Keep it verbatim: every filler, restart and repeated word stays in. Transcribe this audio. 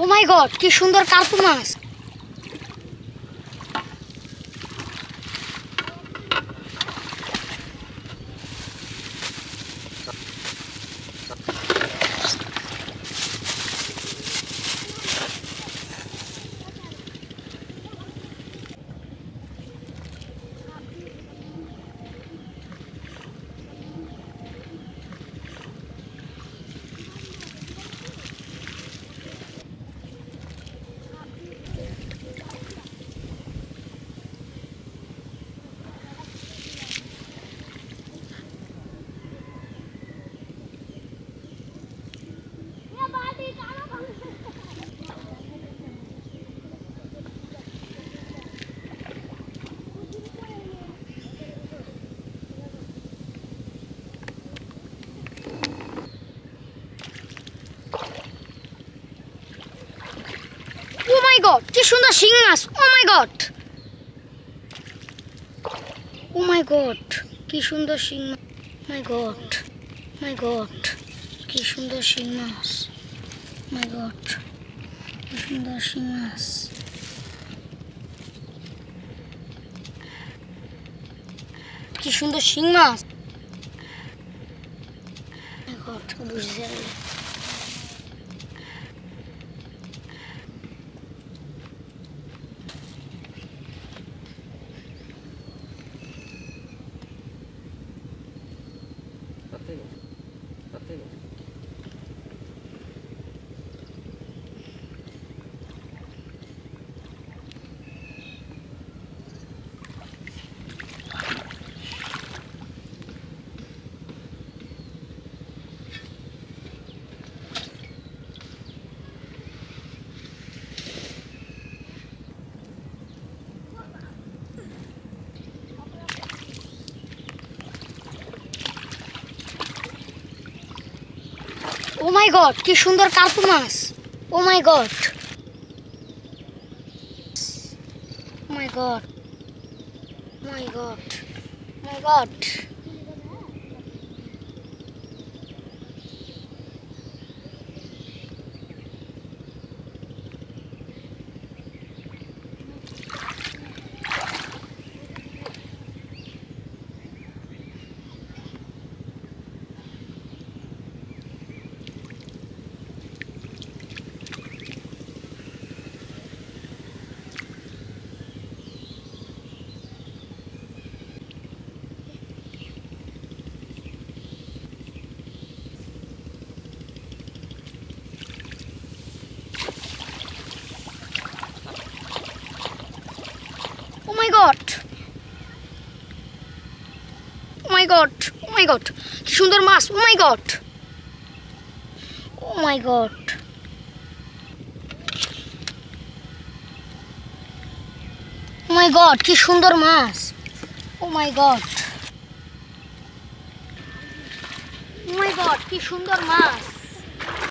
O my god, কি সুন্দর কার্পু মাছ। ও মাই গড, কি সুন্দর শিং মাছ। Oh my god, oh my god, কি সুন্দর শিং মাছ। মাই গড, মাই গড, কি সুন্দর শিং মাছ। মাই গড, কি সুন্দর শিং মাছ। কি সুন্দর শিং মাছ। মাই গড, বুঝতে পারলাম। ও মাই গড, কি সুন্দর কার্পু মাছ। Oh my god, oh my god, my god, my god. Oh my god, oh my god, oh my god, কি সুন্দর মাছ। Oh my god, oh my god, oh my god, কি সুন্দর মাছ। Oh my god, oh my god, কি সুন্দর মাছ।